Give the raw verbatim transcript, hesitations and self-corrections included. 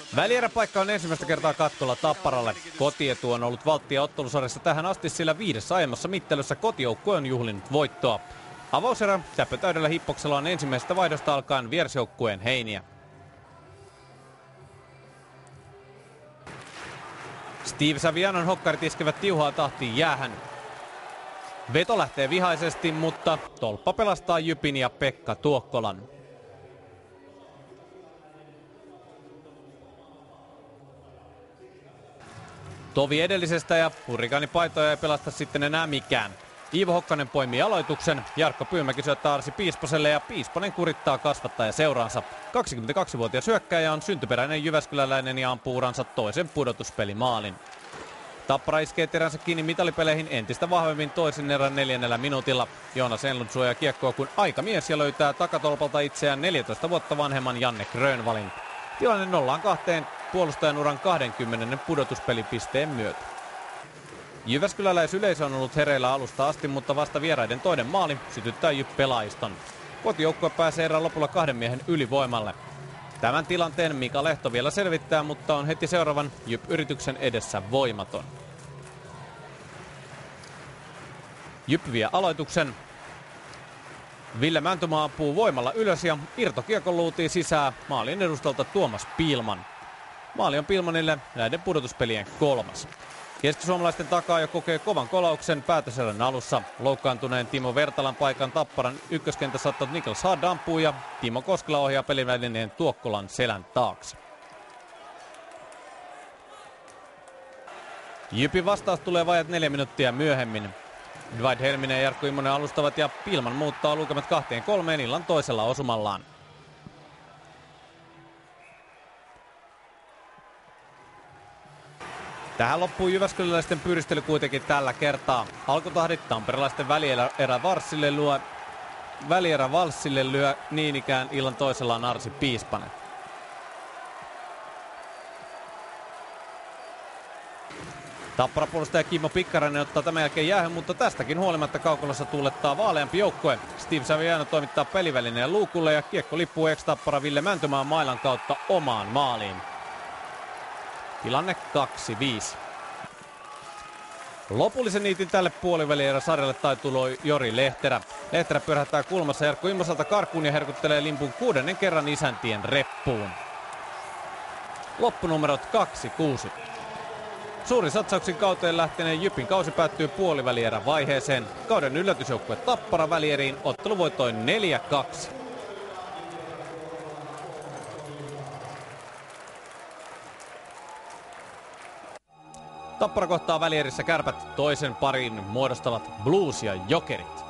Välieräpaikka on ensimmäistä kertaa katkolla Tapparalle. Kotietu on ollut valttia ottelusarjassa tähän asti, sillä viidessä aiemmassa mittelössä kotijoukkue on juhlinut voittoa. Avauserä säpötäydellä hippoksella on ensimmäisestä vaihdosta alkaen vierasjoukkueen heiniä. Steve Savianon hokkarit iskevät tiuhaa tahtiin jäähän. Veto lähtee vihaisesti, mutta tolppa pelastaa Jypin ja Pekka Tuokkolan. Tovi edellisestä ja hurrikaanipaitoja ei pelasta sitten enää mikään. Iivo Hokkanen poimii aloituksen, Jarkko Pyymäki syöttää Arsi Piisposelle ja Piisponen kurittaa kasvattaja seuraansa. kaksikymmentäkaksivuotias hyökkääjä on syntyperäinen jyväskyläläinen ja ampuu uransa toisen pudotuspelimaalin. Tappara iskee teränsä kiinni mitalipeleihin entistä vahvemmin toisen erän neljännellä minuutilla. Joonas Enlund suojaa kiekkoa kuin aikamies ja löytää takatolpalta itseään neljätoista vuotta vanhemman Janne Grönvalin. Tilanne nollaan kahteen puolustajan uran kaksikymmentä pudotuspelipisteen myötä. Jyväskyläläisyleisö on ollut hereillä alusta asti, mutta vasta vieraiden toinen maali sytyttää Jyp pelaajiston. Kotijoukkue pääsee erään lopulla kahden miehen ylivoimalle. Tämän tilanteen Mika Lehto vielä selvittää, mutta on heti seuraavan Jyp-yrityksen edessä voimaton. Jyp vie aloituksen. Ville Mäntymaa ampuu voimalla ylös ja irtokiekon luutii sisään maalin edustalta Tuomas Piilman. Maali on Piilmanille näiden pudotuspelien kolmas. Keskisuomalaisten takaa jo kokee kovan kolauksen päätöserän alussa. Loukkaantuneen Timo Vertalan paikan Tapparan ykköskentässä ottanut Niklas Hard ampuu ja Timo Koskela ohjaa pelivälineen Tuokkolan selän taakse. Jypin vastaus tulee vajat neljä minuuttia myöhemmin. Dwight Helminen ja Jarkko Immonen alustavat ja Piilman muuttaa lukemat kahteen kolmeen illan toisella osumallaan. Tähän loppuu jyväskyläläisten pyristely kuitenkin tällä kertaa. Alkutahdit tamperelaisten välierä Valssille lyö, välierä Valssille lyö niin ikään illan toisella on Arsi Piispanen. Tappara-puolustaja Kimmo Pikkarainen ottaa tämän jälkeen jäähän, mutta tästäkin huolimatta kaukolossa tuulettaa vaaleampi joukkue. Steve Saviano toimittaa pelivälineen luukulle ja kiekko lippuu ex-Tappara Ville Mäntymaan mailan kautta omaan maaliin. Tilanne kaksi viisi. Lopullisen niitin tälle puolivälierä sarjalle taituloi Jori Lehterä. Lehterä pyörähtää kulmassa Jarkko Immoselta karkuun ja herkuttelee limpun kuudennen kerran isäntien reppuun. Loppunumerot kaksi kuusi. Suurin satsauksin kauteen lähteneen Jypin kausi päättyy puolivälierän vaiheeseen. Kauden yllätysjoukkue Tappara välieriin otteluvoitoin neljä kaksi. Tappara kohtaa välierissä Kärpät, toisen parin muodostavat Blues ja Jokerit.